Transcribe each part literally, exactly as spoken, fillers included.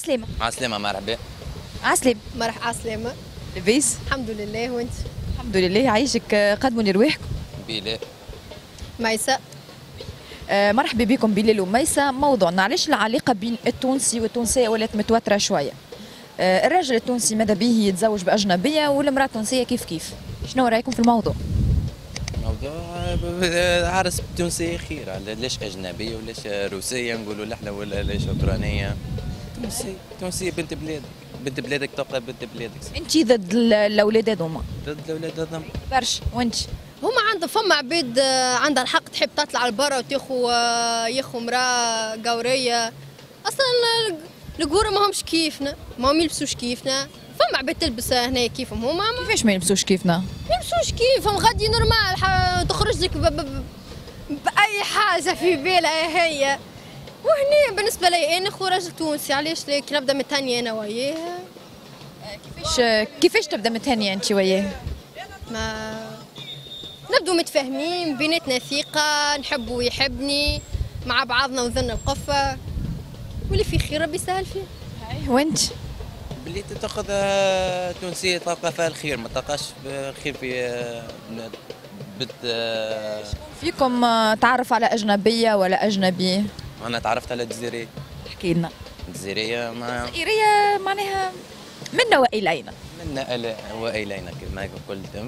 عسلامة. عسلامة مرحبا. عسلامة. مرحبا عسلامة. لاباس؟ الحمد لله وانت؟ الحمد لله يعيشك. قدموا لي رواحكم. بلال. ميساء. آه مرحبا بكم بلال وميساء. موضوعنا علاش العلاقة بين التونسي والتونسية ولات متوترة شوية. آه الراجل التونسي ماذا به يتزوج بأجنبية والمرأة التونسية كيف كيف. شنو رأيكم في الموضوع؟ موضوع عرس تونسية خير، ليش أجنبية وليش روسية نقولوا لحنا ولا ليش أوكرانية؟ تونسية، تونسية بنت بلادك، بنت بلادك تبقى بنت بلادك. أنت ضد الأولاد هذوما؟ ضد الأولاد هذوما برشا. وأنت؟ هما عندهم فما عباد عندها الحق تحب تطلع لبرا وتاخو ياخو مراه قورية. أصلا القورة ما همش كيفنا، ما هم يلبسوش كيفنا. فما عباد تلبس هنا كيفهم هما. كيفاش ما يلبسوش كيفنا؟ ما يلبسوش كيفهم غادي نورمال تخرج لك بأي حاجة في بالها هي. وهني بالنسبة لي أنا خو راجل تونسي علاش ليك نبدا متهنية أنا وياه. كيفاش كيفاش تبدا متهنية أنت وياه؟ ما نبدو متفاهمين بيناتنا ثقة، نحبه ويحبني مع بعضنا وذن القفة واللي في خير ربي يسهل فيه. وأنت؟ بلي تاخذ تونسية تلقى فيها الخير، ما تلقاش خير في بنت. فيكم تعرف على أجنبية ولا أجنبي؟ أنا تعرفت على جزيرية. احكي لنا. جزيرية ما جزيرية معناها منا وإلينا. منا وإلينا كما قلت.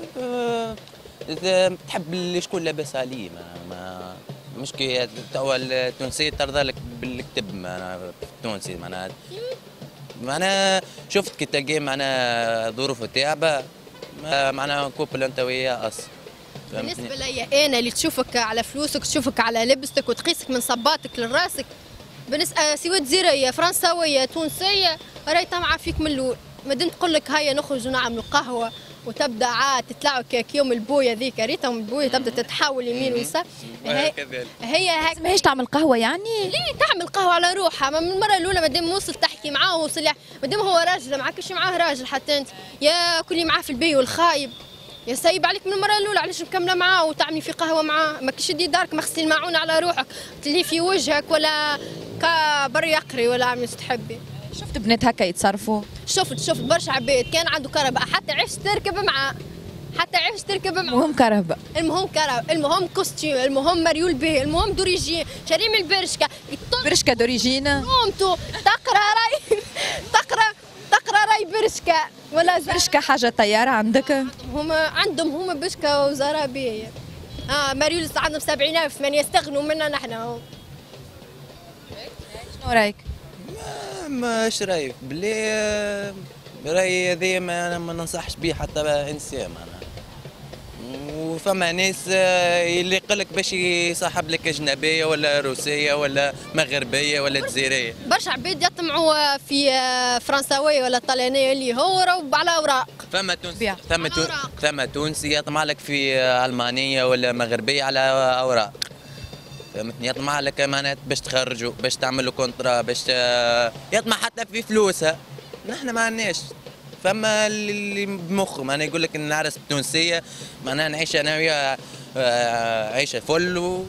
إذا تحب شكون لاباس عليه ما, ما مش كي توا التونسية ترضى لك بالكتب معناها التونسي معناها معناها شفت كي تلقى معناها ظروفه تعبة معناها كوبل أنت وياه أصلا. بالنسبة لي أنا اللي تشوفك على فلوسك تشوفك على لبستك وتقيسك من صباتك لراسك بالنسبة سواء جزيرية فرنساوية تونسية راهي طمعة فيك من الأول. مادام تقول لك هيا نخرج ونعملوا قهوة وتبدا عاد تطلعوا كيك يوم البويه ذيك ريتهم البويه تبدا تتحول يمين ويسار. هي هي هيك ماهيش تعمل قهوه يعني؟ ليه تعمل قهوه على روحها؟ من المره الاولى مادام وصل تحكي معاه وصل مادام هو راجل معكش معاه راجل حتى انت يا كلي معاه في البي والخايب يا سايب عليك من المره الاولى علاش مكمله معاه وتعملي في قهوه معاه ماكش تدي دارك مغسل معونه على روحك تلي في وجهك ولا كبر يقري ولا عمل تحبي. شفت بنات هكا يتصرفوا؟ شفت شفت برشا عباد كان عنده كهرباء حتى عيش تركب معاه حتى عيش تركب معاه. المهم كهرباء. المهم كهرباء المهم كوستيم المهم مريول به المهم دوريجين شاري من البرشكه. برشكه دوريجين. قومتوا تقرا راي تقرا تقرا راي برشكه ولا برشكه حاجه طياره عندك؟ هما عندهم هما برشكه وزرابيه. اه مريول عندهم سبعين ألف ثمانية يستغنوا منا نحن. شنو رايك؟ ماش رايك بلي رايي هذا ما انا ما ننصحش به حتى انسان معناها. وفما ناس اللي يقول لك باش يصاحب لك اجنبيه ولا روسيه ولا مغربيه ولا جزيريه. برشا عباد يطمعوا في فرنساويه ولا طليانيه اللي هو راهو على اوراق. فما تونسي ثم ثم تونسي يطمع لك في المانيه ولا مغربيه على اوراق. فهمتني يطمع لك معناتها باش تخرجوا باش تعملوا كونترا باش يطمع حتى في فلوسها. نحن ما عندناش. فما اللي بمخه معناها يقول لك نعرس بتونسيه معناها نعيش انا وياه عيشه فل و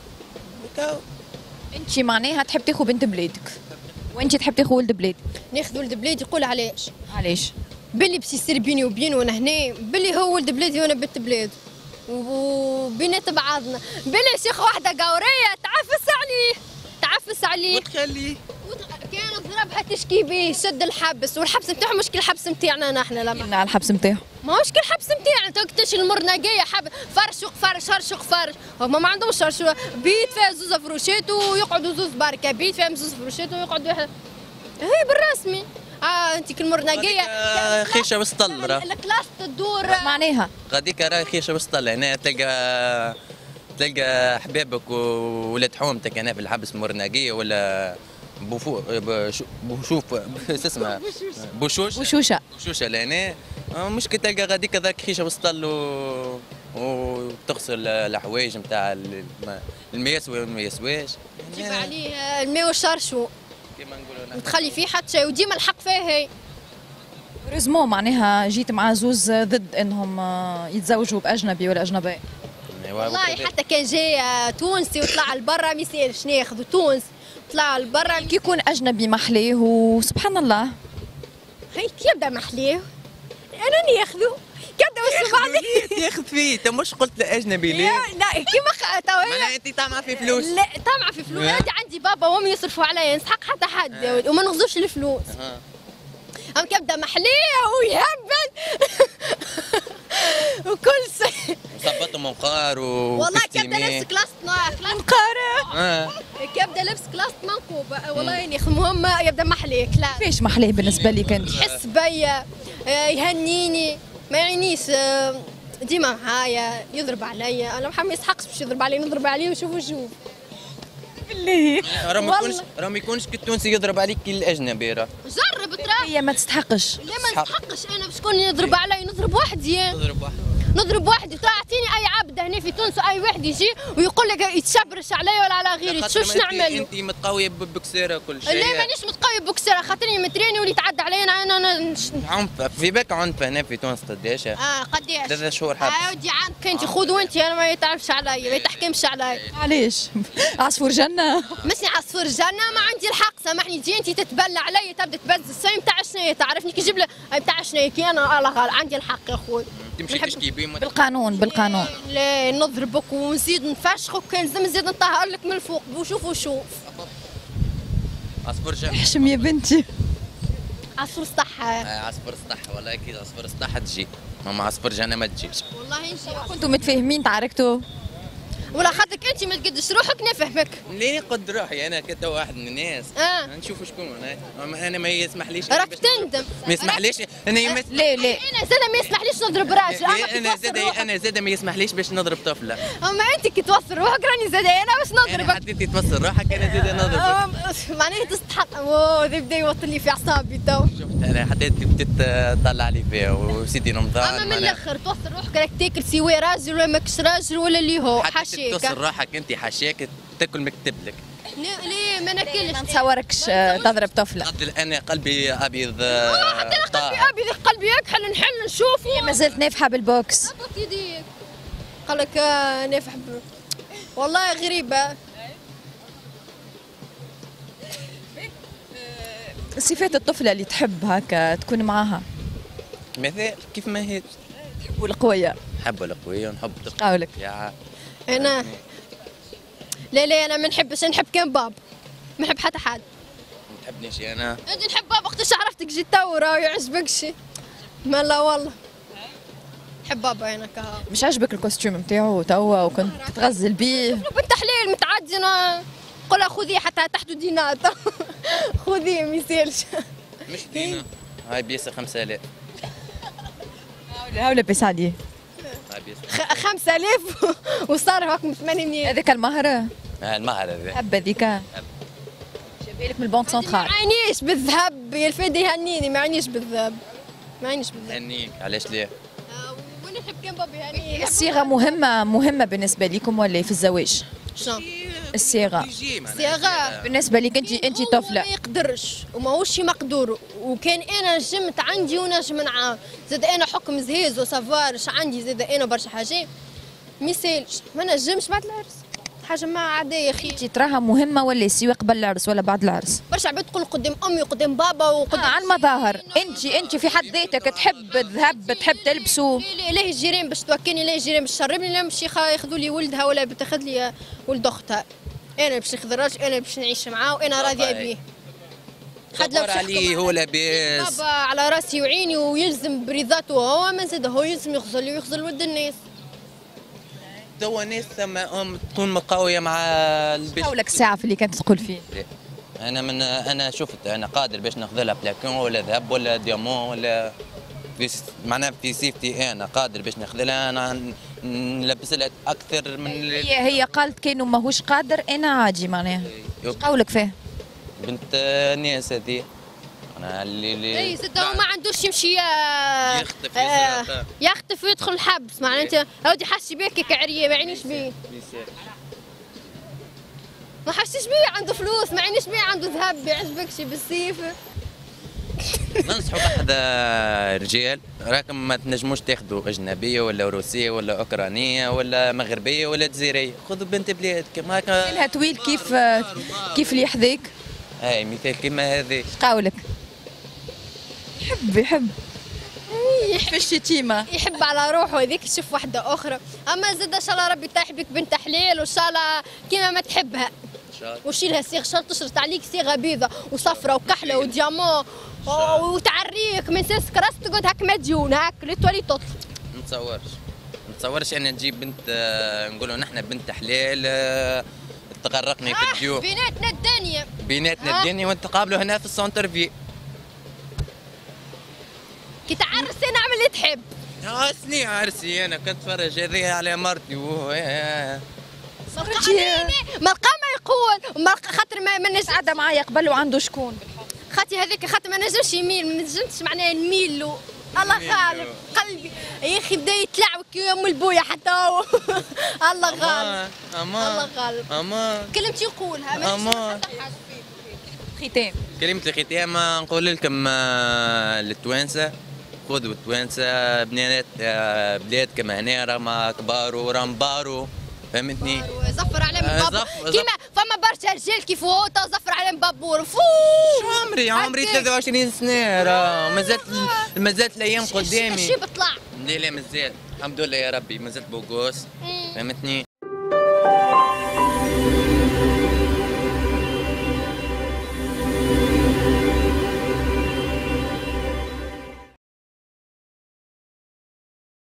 انت معناها تحب تاخذ بنت بلادك وانت تحب تاخذ ولد بلادك. ناخذ ولد بلادي يقول علاش؟ علاش؟ باللي باش يصير بيني وبينه وانا هنا باللي هو ولد بلادي وانا بنت بلاد وبينات بعضنا باللي شيخ واحده قوريه تعفس عليه تعفس عليه وتخليه كان ضربها تشكي به شد الحبس والحبس نتاعو مشكل الحبس نتاعنا نحن لما على الحبس نتاعو ما مشكل الحبس نتاعنا توقتاش المرنقيه حب فرشق فرش هرشق فرش هما ما عندهمش فرش بيت فيها زوز فروشات ويقعدوا زوز بركه بيت فيها زوز فروشات ويقعدوا هي بالرسمي. اه انت كالمرنقيه خيشه وسطل راه الكلاس تدور معناها غاديك راهي خيشه وسطل هنا تلقى تلقى احبابك وولاد حومتك هنا في الحبس مرنقيه ولا بوفو بوشوف اسمها بوشوش بوشوشه بوشوشه لهنا مشكل تلقى غاديك ذاك خيشه وسطل و وتغسل الحوايج نتاع الماء يسوى والما يسواش تجيب عليه الماء والشرشو كيما نقولوا تخلي فيه حتى شيء وديما الحق فيه هي. ريزمون معناها جيت مع زوز ضد انهم يتزوجوا باجنبي ولا اجنبيه. والله حتى كان جاي تونسي وطلع لبرا ما يسالش ناخذ تونس طلع لبرا كي يكون اجنبي محليه وسبحان الله. هي كي يبدا محليه انا ناخذه كدا وش بعدين ياخذ فيه انت مش قلت لاجنبي ليه؟ لا كيما تو معناها انت طامعه في فلوس. لا طامعه في فلوس. انا عندي بابا وامي يصرفوا عليا نسحق حتى حد يا ولد وما نغزوش الفلوس. أم كيبدا محليه ويهبل وكل شيء صبطوا منقار و والله كيبدا لبس كلاس منقار اه كيبدا لبس كلاس منقوب والله يا اخي المهم يبدا محليه كلاس. فيش محليه بالنسبه لك انت؟ يحس بيا يهنيني ما يعنيش ديما معايا يضرب عليا. انا محمد يسحقش باش يضرب علي نضرب عليه ونشوفوا شوف بالله راه ما يكونش راه ما يكونش كي التونسي يضرب عليك كي الاجنبي راه جرب ترى هي ما تستحقش. لا ما نستحقش انا باش شكون يضرب علي نضرب وحدي تضرب واحد نضرب واحد ترى اعطيني اي عبد هنا في تونس اي واحد يجي ويقول لك يتشبرش علي ولا على غيري تشوفش نعمل انت متقويه ببكسيره كل شيء. لا مانيش متقوي بوكسيره خاطرني متريني واللي يتعدى علي انا انا عنف في بالك عنف هنا في تونس قداش؟ اه قداش ثلاث شهور حبس. اه ودي عنك انت خذ وانت انا ما يتعرفش علي ما يتحكمش علي. علاش؟ عصفور جنه. مسني عصفور جنه ما عندي الحق سامحني تجي انت تتبلى علي تبدا تبز السيم تاع شنيا تعرفني كي جيب تاع شنيا كي انا على غال عندي الحق يا خويا. تمشي تشكي بيه بالقانون بالقانون. لا نضربك ونزيد نفشخك كان لازم نزيد نطهر لك من الفوق وشوف وشوف. عصفور جنة احشم يا بنتي. عصفور سطح. عصفور سطح والله اكيد عصفور سطح تجي ماما عصفور جنة ما تجيش. والله نجي كنتوا متفاهمين تعاركتوا؟ ولا خاطرك انت ما تقدش روحك نفهمك. ليه نقد روحي انا كنت واحد من الناس. اه نشوف شكون انا انا ما يسمحليش راك تندم. ما يسمحليش انا يمس... لا لا انا زاد ما يسمحليش نضرب راجل انا زاد انا زاد ما يسمحليش باش نضرب طفله. اما انت كي توصل روحك راني زاد انا باش انا نضربك. حطيتي توصل روحك انا زاد نضربك. معناها تستحق اوه يبدا يوصل لي في اعصابي تو. شفت انا حطيت بديت طلع لي فيها وسيدي رمضان. اما من الاخر توصل روحك راك تاكل سوى راجل ولا ماكش راجل ولا اللي هو حاشيك. توصل روحك انت حاشاك تاكل مكتب لك. ليه ما ناكلش ما نتصوركش تضرب طفله. قد انا قلبي ابيض. حتى انا قلبي ابيض قلبي يكحل نحل نشوف. ما زلت نافحه بالبوكس. هبط يديك قال لك نافح والله غريبه. صفات الطفله اللي تحب هكا تكون معاها؟ مثال كيف ما هي. تحبوا القويه؟ نحب القويه ونحب قولك يا انا لا لا انا ما نحبش نحب كان باب ما نحب حتى حد. ما تحبنيش انا. انت نحب باب وقتاش عرفتك جيت تو راه يعجبكش ما لا والله نحب بابا انا كها. مش عاجبك الكوستيوم نتاعو توا وكنت تغزل بيه؟ بنت حليل متعدي انا قولها خذيه حتى تحت دينار خذيه ما يسالش. مش دينا هاي بيسة خمسة آلاف. هاو لاباس عليه. هاي بيسة خمسة آلاف وصار هاكم ثمانمية. هذاك المهر؟ اه المهر هذا. حب هذيك جابالك من البنك سنترال. ما عينيش بالذهب يا الفادي يهنيني ما عينيش بالذهب ما عينيش بالذهب. هنيك علاش ليه؟ وانا نحب كان بابي يعني. الصيغه مهمه مهمه بالنسبه لكم ولا في الزواج؟ شنو؟ الصيغه. الصيغه بالنسبه لك انت انت طفله. ما يقدرش وماهوش مقدور وكان انا نجمت عندي ونجم نعاون زاد انا حكم زهيز وسافارش عندي زاد انا برشا حاجات ما يسالش ما نجمش بعد العرس حاجه ما عاديه اخي. انت تراها مهمه ولا يسوي قبل العرس ولا بعد العرس؟ برشا عباد تقول قدام امي وقدام بابا وقدام آه على المظاهر انت انت في حد ذاتك تحب الذهب تحب تلبسه. لا لا الجيران باش توكلني لا الجيران باش تشربني لا باش ياخذوا لي ولدها ولا بتاخذ لي ولد اختها. انا باش ناخذ الراجل انا باش نعيش معاه وانا راضيه بيه. حد لا عليه هو لاباس. بابا على راسي وعيني ويلزم برضاته هو ما زاد هو يلزم يغزل لي ويغزل ولد الناس. توا ناس ثما ام تكون مقاويه مع البيت. حولك الساعه في اللي كانت تقول فيه. انا من انا شفت انا قادر باش ناخذ لها بلاكون ولا ذهب ولا ديامون ولا في معناها في سيفتي انا قادر باش ناخذ لها انا نلبس لها اكثر من هي هي قالت كانه ماهوش قادر انا عادي معناها. ايش قولك فيه؟ بنت ناس هذه انا اللي اللي اي زاد هو ما عندوش يمشي يخطف آه يخطف ويدخل الحبس معناها انت هودي حاسي بيك كعريه ما عينيش بيه ما حسيش بيه عنده فلوس ما عينيش بيه عنده ذهب ما يعجبكش بالسيف ننصحوا بعض رجال راكم ما تنجموش تاخذوا اجنبيه ولا روسيه ولا اوكرانيه ولا مغربيه ولا جزيريه، خذوا بنت بلاد كما هكا. لها طويل كيف كيف اللي يحذيك؟ اي مثال كيما هذه. قاولك يحب يحب يحب الشتيمه، يحب على روحه هذيك يشوف واحده اخرى. اما زاد ان شاء الله ربي يطيح بك بنت حلال وان شاء الله كيما ما تحبها. وشيلها صيغ شرط تشرط عليك صيغه بيضة وصفرة وكحله وديامون وتعريك من ساسك راس تقعد هاك مديون هاك لتولي تطل. ما نتصورش ما نتصورش انا نجيب بنت آه نقولوا نحن بنت حلال آه تغرقني في الديون. بيناتنا الدنيا بيناتنا الدنيا ونتقابلوا هنا في السونتر في. كي تعرس انا اعمل اللي تحب. عرسني عرسي انا كنت اتفرج هذه على مرتي وهو ملقى ما يقول ملقى خاطر ما ما نجمش قاعده معايا قبل وعنده شكون خاطي هذاك خاطر ما نجمش يميل ما نجمش معناها نميل له. الله غالب قلبي يا اخي بدا يتلعوك يا ام البويا حتى هو. الله غالب الله غالب امان كلمتي يقولها امان. ختام كلمة الختام نقول لكم للتوانسة خذوا التوانسة بنات بلاد كما هنا راهم كبار وراهم بارو فهمتني؟ زفر عليهم بابور كيما فما برشا رجال كيف هو زفر عليهم بابور فو شو عمري عمري ثلاثة وعشرين سنة راه مازالت مازالت الايام قدامي. شي بطلع؟ لا لا مازال الحمد لله يا ربي مازلت بوغوس فهمتني؟